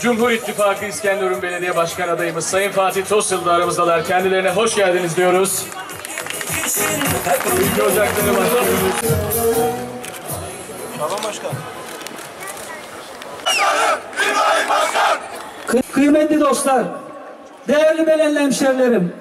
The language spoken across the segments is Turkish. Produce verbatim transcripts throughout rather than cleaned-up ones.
Cumhur İttifakı İskenderun Belediye Başkan adayımız Sayın Fatih Tosyıl da aramızdalar. Kendilerine hoş geldiniz diyoruz. Ülke Ocakları Başkanımız. Tamam başkan. Kıymetli dostlar, değerli Belenli hemşerilerim,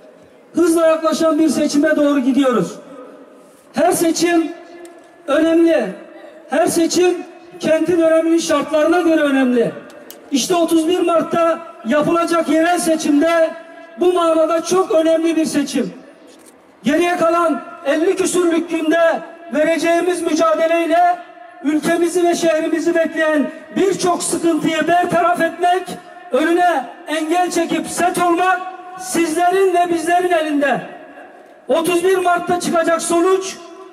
hızla yaklaşan bir seçime doğru gidiyoruz. Her seçim önemli. Her seçim kentin önemli şartlarına göre önemli. İşte otuz bir Mart'ta yapılacak yerel seçimde bu manada çok önemli bir seçim. Geriye kalan elli küsürlük günde vereceğimiz mücadeleyle ülkemizi ve şehrimizi bekleyen birçok sıkıntıyı bertaraf etmek, önüne engel çekip set olmak sizlerin ve bizlerin elinde. otuz bir Mart'ta çıkacak sonuç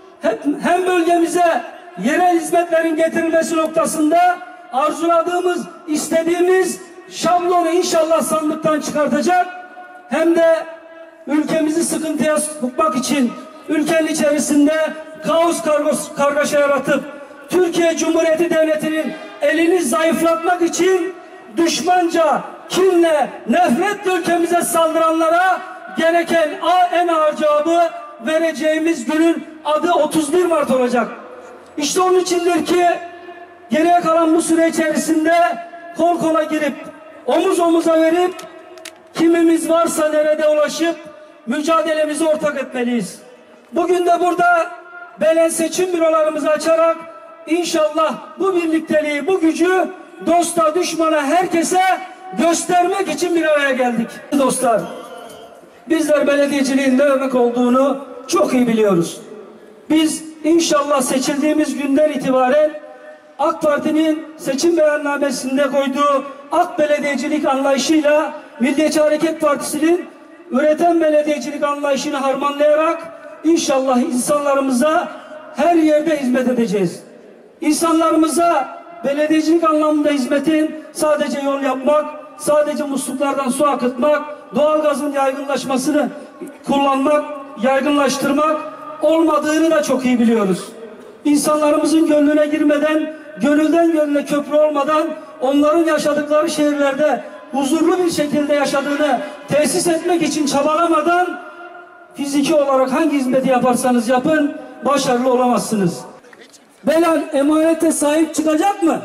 hem bölgemize yerel hizmetlerin getirilmesi noktasında arzuladığımız, istediğimiz şablonu inşallah sandıktan çıkartacak, hem de ülkemizi sıkıntıya sokmak için ülkenin içerisinde kaos kargaşa yaratıp Türkiye Cumhuriyeti Devleti'nin elini zayıflatmak için düşmanca, kinle, nefretle ülkemize saldıranlara gereken en ağır cevabı vereceğimiz günün adı otuz bir Mart olacak. İşte onun içindir ki geriye kalan bu süre içerisinde kol kola girip, omuz omuza verip, kimimiz varsa nerede ulaşıp mücadelemizi ortak etmeliyiz. Bugün de burada Belen seçim bürolarımızı açarak İnşallah bu birlikteliği, bu gücü dosta, düşmana, herkese göstermek için bir araya geldik. Dostlar, bizler belediyeciliğin ne demek olduğunu çok iyi biliyoruz. Biz inşallah seçildiğimiz günden itibaren AK Parti'nin seçim beyannamesinde koyduğu AK belediyecilik anlayışıyla Milliyetçi Hareket Partisi'nin üreten belediyecilik anlayışını harmanlayarak inşallah insanlarımıza her yerde hizmet edeceğiz. İnsanlarımıza belediyecilik anlamında hizmetin sadece yol yapmak, sadece musluklardan su akıtmak, doğalgazın yaygınlaşmasını kullanmak, yaygınlaştırmak olmadığını da çok iyi biliyoruz. İnsanlarımızın gönlüne girmeden, gönülden gönüle köprü olmadan onların yaşadıkları şehirlerde huzurlu bir şekilde yaşadığını tesis etmek için çabalamadan fiziki olarak hangi hizmeti yaparsanız yapın başarılı olamazsınız. Belen emanete sahip çıkacak mı?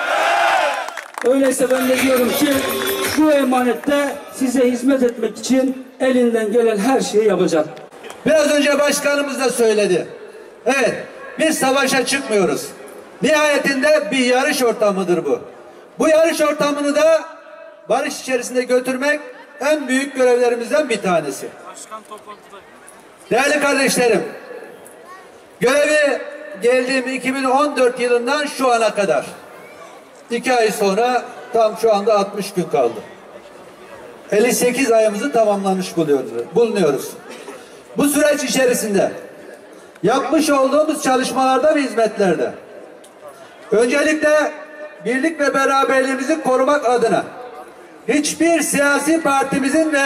Evet. Öyleyse ben de diyorum ki bu emanette size hizmet etmek için elinden gelen her şeyi yapacak. Biraz önce başkanımız da söyledi. Evet, biz savaşa çıkmıyoruz. Nihayetinde bir yarış ortamıdır bu. Bu yarış ortamını da barış içerisinde götürmek en büyük görevlerimizden bir tanesi. Değerli kardeşlerim, görevi geldiğim iki bin on dört yılından şu ana kadar iki ay sonra tam şu anda altmış gün kaldı. elli sekiz ayımızı tamamlamış bulunuyoruz. Bu süreç içerisinde yapmış olduğumuz çalışmalarda ve hizmetlerde öncelikle birlik ve beraberliğimizi korumak adına hiçbir siyasi partimizin ve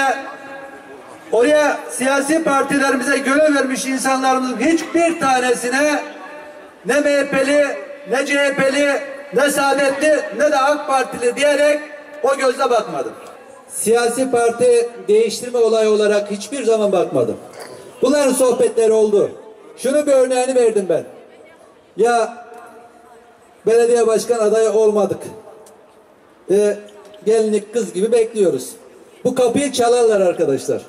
oraya siyasi partilerimize görev vermiş insanlarımızın hiçbir tanesine ne M H P'li, ne C H P'li, ne Saadetli, ne de AK Partili diyerek o gözle bakmadım. Siyasi parti değiştirme olayı olarak hiçbir zaman bakmadım. Bunların sohbetleri oldu. Şunu bir örneğini verdim ben. Ya belediye başkan adayı olmadık. E, gelinlik kız gibi bekliyoruz. Bu kapıyı çalarlar arkadaşlar.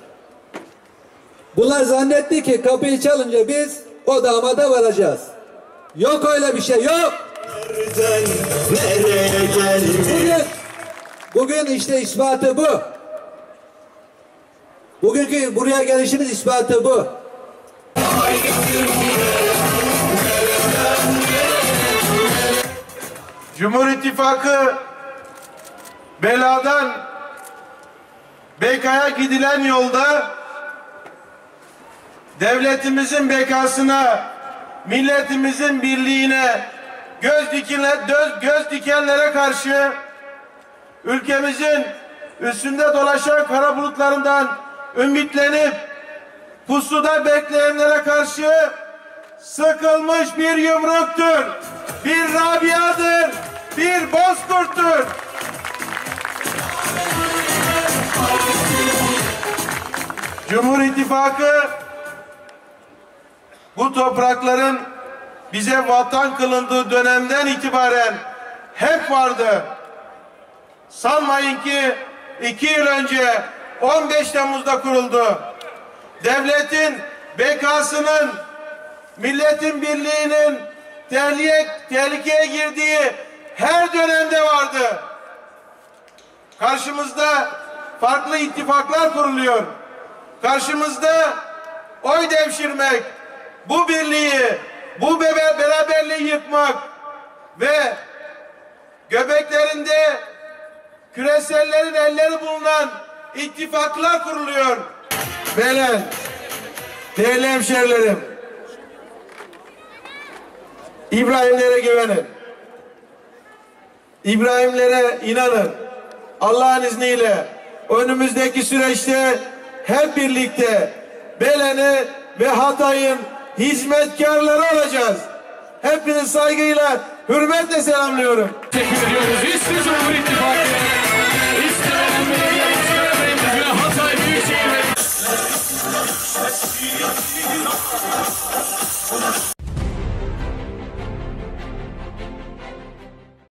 Bunlar zannetti ki kapıyı çalınca biz o damada varacağız. Yok öyle bir şey, yok. Nereden, nereye bugün, bugün işte ispatı bu. Bugünkü buraya gelişimiz ispatı bu. Cumhur İttifakı beladan B K'ya gidilen yolda devletimizin bekasına, milletimizin birliğine göz dikenler, göz, göz dikenlere karşı ülkemizin üstünde dolaşan kara bulutlarından ümitlenip pusuda bekleyenlere karşı sıkılmış bir yumruktur, bir Rabia'dır, bir Bozkurt'tur. Cumhur İttifakı bu toprakların bize vatan kılındığı dönemden itibaren hep vardı. Sanmayın ki iki yıl önce on beş Temmuz'da kuruldu. Devletin bekasının, milletin birliğinin tehlikeye, tehlikeye girdiği her dönemde vardı. Karşımızda farklı ittifaklar kuruluyor. Karşımızda oy devşirmek, bu birliği, bu beraberliği yıkmak ve göbeklerinde küresellerin elleri bulunan ittifaklar kuruluyor. Beyler, değerli hemşerilerim, İbrahimlere güvenin. İbrahimlere inanın. Allah'ın izniyle önümüzdeki süreçte hep birlikte Belen'i ve Hatay'ın hizmetkarları olacağız. Hepinizi saygıyla, hürmetle selamlıyorum. Teşekkür ediyoruz. İşte Cumhur İttifakı.